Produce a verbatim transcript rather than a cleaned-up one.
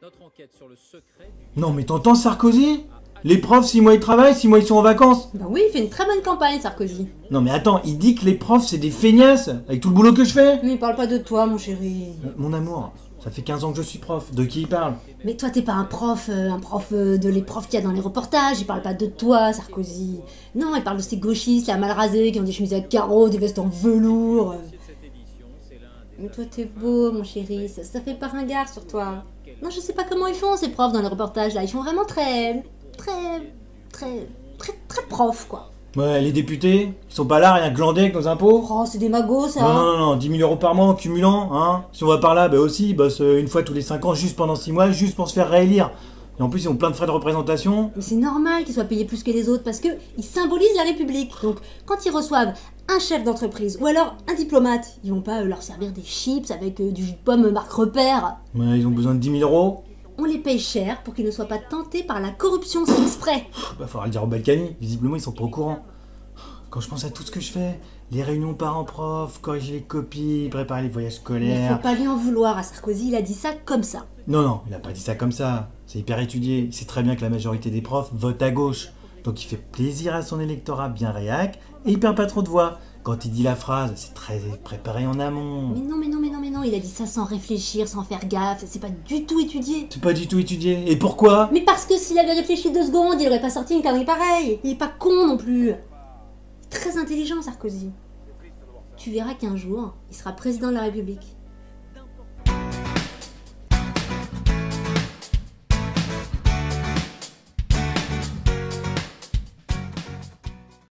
Non mais t'entends Sarkozy? Les profs, six mois ils travaillent, six mois ils sont en vacances. Ben oui, il fait une très bonne campagne, Sarkozy. Non mais attends, il dit que les profs c'est des feignasses, avec tout le boulot que je fais. Mais il parle pas de toi, mon chéri. Euh, mon amour, ça fait quinze ans que je suis prof, de qui il parle? Mais toi, t'es pas un prof, euh, un prof euh, de les profs qu'il y a dans les reportages, il parle pas de toi, Sarkozy. Non, il parle de ces gauchistes, là, mal rasés, qui ont des chemises à carreaux, des vestes en velours. Mais toi, t'es beau, mon chéri, ça, ça fait pas ringard sur toi. Non, je sais pas comment ils font, ces profs, dans les reportages, là. Ils font vraiment très... très... très... très, très profs, quoi. Ouais, les députés, ils sont pas là, rien glandés avec nos impôts. Oh, c'est des magots, ça. Non, non, non, non, dix mille euros par mois en cumulant, hein. Si on va par là, bah aussi, ils bossent euh, une fois tous les cinq ans, juste pendant six mois, juste pour se faire réélire. Et en plus, ils ont plein de frais de représentation. Mais c'est normal qu'ils soient payés plus que les autres, parce que ils symbolisent la République. Donc, quand ils reçoivent un chef d'entreprise, ou alors un diplomate, ils vont pas euh, leur servir des chips avec euh, du jus de pomme marque repère. Ouais, ils ont besoin de dix mille euros. On les paye cher pour qu'ils ne soient pas tentés par la corruption sans exprès. Bah, faudra le dire au Balkany, visiblement ils sont pas au courant. Quand je pense à tout ce que je fais, les réunions parents-prof, corriger les copies, préparer les voyages Mais scolaires... faut pas lui en vouloir à Sarkozy, il a dit ça comme ça. Non, non, il a pas dit ça comme ça. C'est hyper étudié. Il sait très bien que la majorité des profs votent à gauche. Donc il fait plaisir à son électorat bien réac et il perd pas trop de voix. Quand il dit la phrase, c'est très préparé en amont. Mais non, mais non, mais non, mais non, il a dit ça sans réfléchir, sans faire gaffe, c'est pas du tout étudié. C'est pas du tout étudié. Et pourquoi? Mais parce que s'il avait réfléchi deux secondes, il aurait pas sorti une connerie pareille. Il est pas con non plus. Très intelligent, Sarkozy. Tu verras qu'un jour, il sera président de la République.